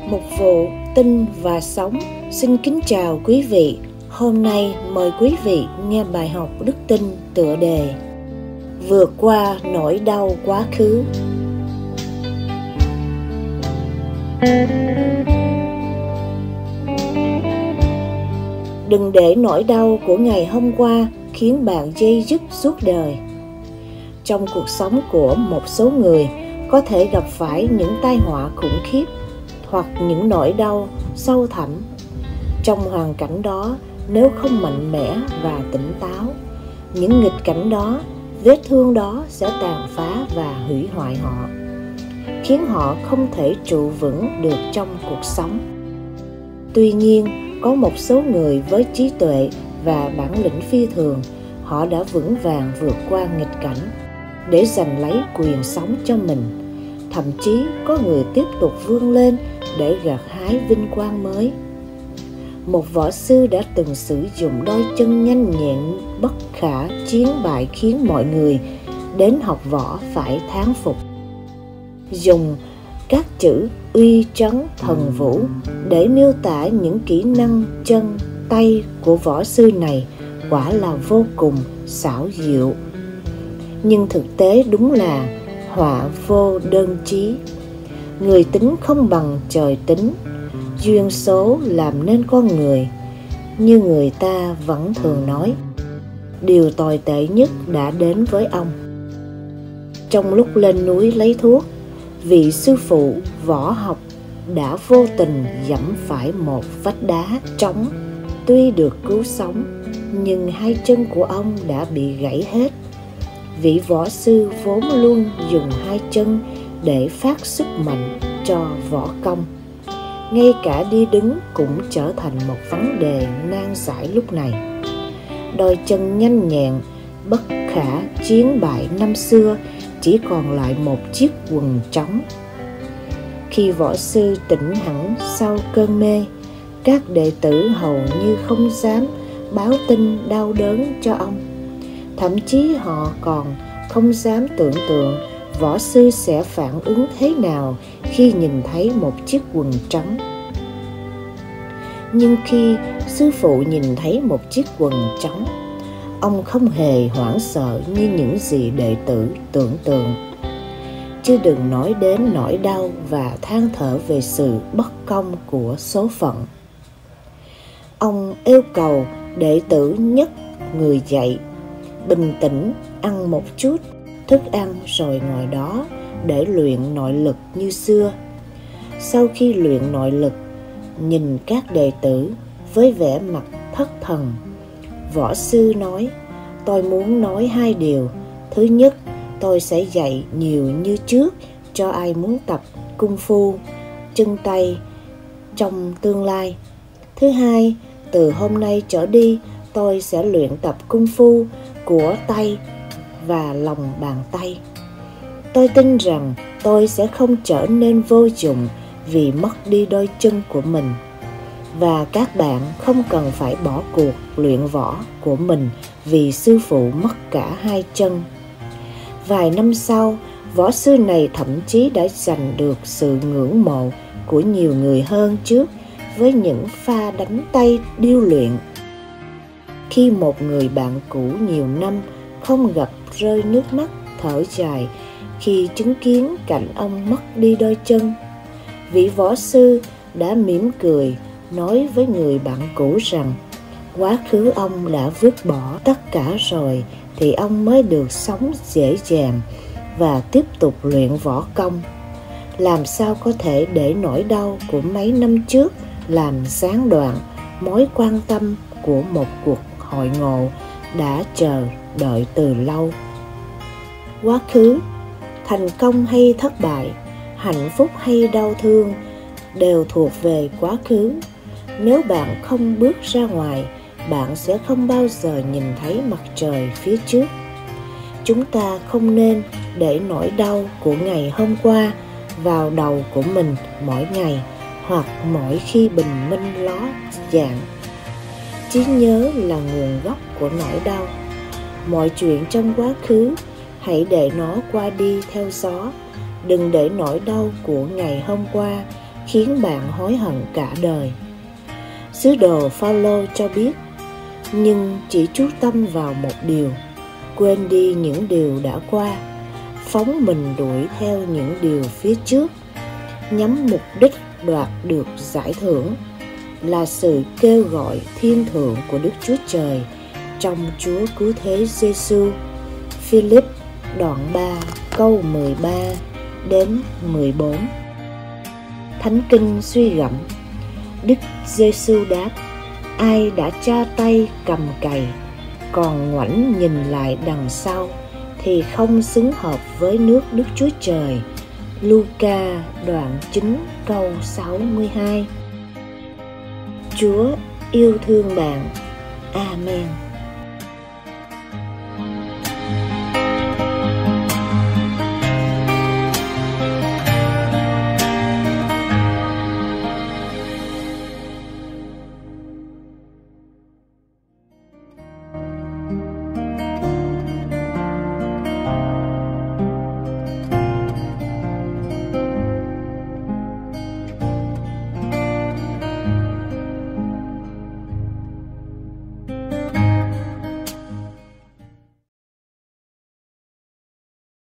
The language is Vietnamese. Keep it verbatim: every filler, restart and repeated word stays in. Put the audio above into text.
Mục vụ Tin và Sống xin kính chào quý vị. Hôm nay mời quý vị nghe bài học đức tin tựa đề Vượt qua nỗi đau quá khứ. Đừng để nỗi đau của ngày hôm qua khiến bạn day dứt suốt đời. Trong cuộc sống của một số người có thể gặp phải những tai họa khủng khiếp hoặc những nỗi đau sâu thẳm. Trong hoàn cảnh đó, nếu không mạnh mẽ và tỉnh táo, những nghịch cảnh đó, vết thương đó sẽ tàn phá và hủy hoại họ, khiến họ không thể trụ vững được trong cuộc sống. Tuy nhiên, có một số người với trí tuệ và bản lĩnh phi thường, họ đã vững vàng vượt qua nghịch cảnh để giành lấy quyền sống cho mình. Thậm chí có người tiếp tục vươn lên để gặt hái vinh quang mới. Một võ sư đã từng sử dụng đôi chân nhanh nhẹn bất khả chiến bại khiến mọi người đến học võ phải thán phục. Dùng các chữ uy trấn thần vũ để miêu tả những kỹ năng chân tay của võ sư này quả là vô cùng xảo diệu. Nhưng thực tế đúng là họa vô đơn chí. Người tính không bằng trời tính, duyên số làm nên con người. Như người ta vẫn thường nói, điều tồi tệ nhất đã đến với ông. Trong lúc lên núi lấy thuốc, vị sư phụ võ học đã vô tình giẫm phải một vách đá trống. Tuy được cứu sống, nhưng hai chân của ông đã bị gãy hết. Vị võ sư vốn luôn dùng hai chân để phát sức mạnh cho võ công. Ngay cả đi đứng cũng trở thành một vấn đề nan giải lúc này. Đôi chân nhanh nhẹn, bất khả chiến bại năm xưa chỉ còn lại một chiếc quần trống. Khi võ sư tỉnh hẳn sau cơn mê, các đệ tử hầu như không dám báo tin đau đớn cho ông. Thậm chí họ còn không dám tưởng tượng võ sư sẽ phản ứng thế nào khi nhìn thấy một chiếc quần trống. Nhưng khi sư phụ nhìn thấy một chiếc quần trống, ông không hề hoảng sợ như những gì đệ tử tưởng tượng. Chứ đừng nói đến nỗi đau và than thở về sự bất công của số phận. Ông yêu cầu đệ tử nhấc người dậy, bình tĩnh ăn một chút thức ăn rồi ngồi đó để luyện nội lực như xưa. Sau khi luyện nội lực, nhìn các đệ tử với vẻ mặt thất thần, võ sư nói, tôi muốn nói hai điều. Thứ nhất, tôi sẽ dạy nhiều như trước cho ai muốn tập cung phu, chân tay trong tương lai. Thứ hai, từ hôm nay trở đi, tôi sẽ luyện tập cung phu của tay và lòng bàn tay. Tôi tin rằng tôi sẽ không trở nên vô dụng vì mất đi đôi chân của mình. Và các bạn không cần phải bỏ cuộc luyện võ của mình vì sư phụ mất cả hai chân. Vài năm sau, võ sư này thậm chí đã giành được sự ngưỡng mộ của nhiều người hơn trước với những pha đánh tay điêu luyện. Khi một người bạn cũ nhiều năm không gặp rơi nước mắt thở dài khi chứng kiến cảnh ông mất đi đôi chân, vị võ sư đã mỉm cười nói với người bạn cũ rằng quá khứ ông đã vứt bỏ tất cả rồi thì ông mới được sống dễ dàng và tiếp tục luyện võ công. Làm sao có thể để nỗi đau của mấy năm trước làm gián đoạn mối quan tâm của một cuộc hội ngộ đã chờ đợi từ lâu. Quá khứ, thành công hay thất bại, hạnh phúc hay đau thương đều thuộc về quá khứ. Nếu bạn không bước ra ngoài, bạn sẽ không bao giờ nhìn thấy mặt trời phía trước. Chúng ta không nên để nỗi đau của ngày hôm qua vào đầu của mình mỗi ngày hoặc mỗi khi bình minh ló dạng. Trí nhớ là nguồn gốc của nỗi đau. Mọi chuyện trong quá khứ, hãy để nó qua đi theo gió. Đừng để nỗi đau của ngày hôm qua khiến bạn hối hận cả đời. Sứ đồ Phaolô cho biết, nhưng chỉ chú tâm vào một điều, quên đi những điều đã qua, phóng mình đuổi theo những điều phía trước, nhắm mục đích đoạt được giải thưởng, là sự kêu gọi thiên thượng của Đức Chúa Trời trong Chúa Cứu Thế Giêsu. Philip đoạn ba câu mười ba đến mười bốn. Thánh Kinh suy gẫm. Đức Giêsu đáp: ai đã tra tay cầm cày, còn ngoảnh nhìn lại đằng sau, thì không xứng hợp với nước Đức Chúa Trời. Luca đoạn chín câu sáu mươi hai. Chúa yêu thương bạn. Amen.